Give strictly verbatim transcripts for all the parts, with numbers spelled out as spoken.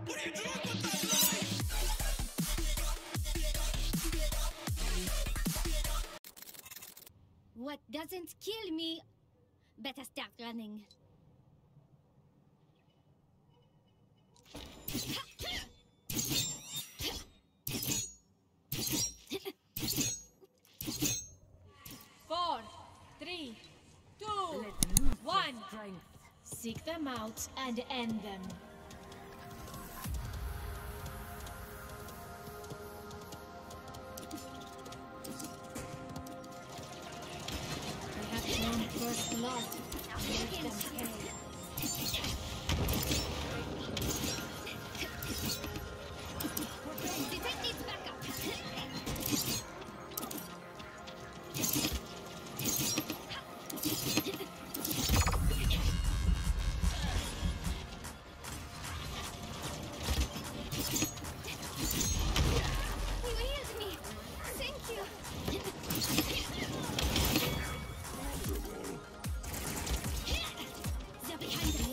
What doesn't kill me, better start running. Four, three, two, one. Seek them out and end them. I have shown first blood. Let them pay. Defend needs backup. You healed me. Thank you. They're behind me.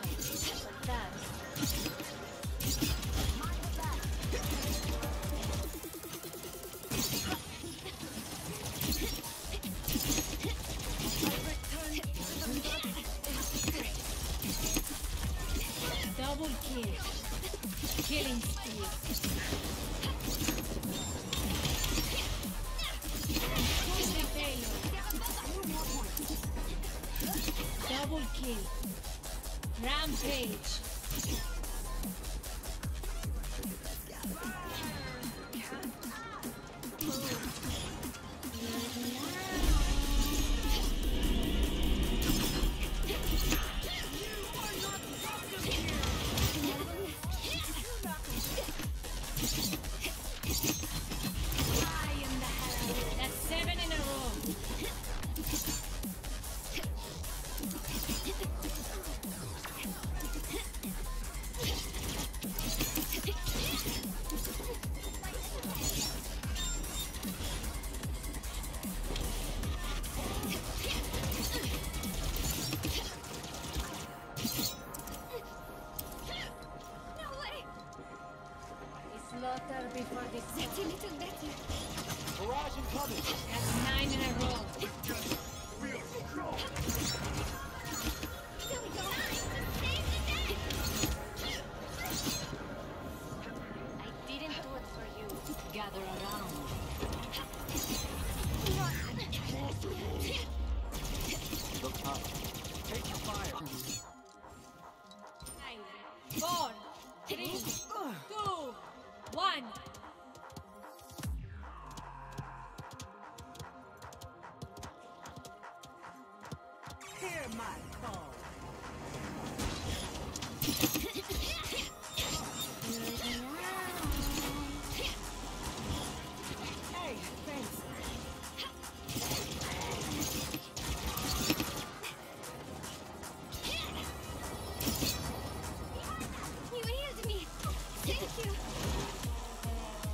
Double kill. Killing spree. Push the payload. Double kill. Rampage. That's seven in a row. No way. Slaughter before the That's a little better. Barrage incoming! That's nine in a row. Here we go. Time to save the day. I didn't do it for you. Gather around. Look up. Take the fire! Five, four, three, two, one. Hear my call. Hey, thanks. You healed me. Thank you.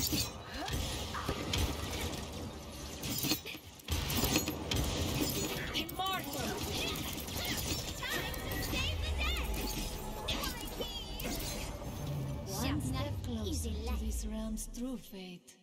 Immortal! One step closer to this realm's true fate.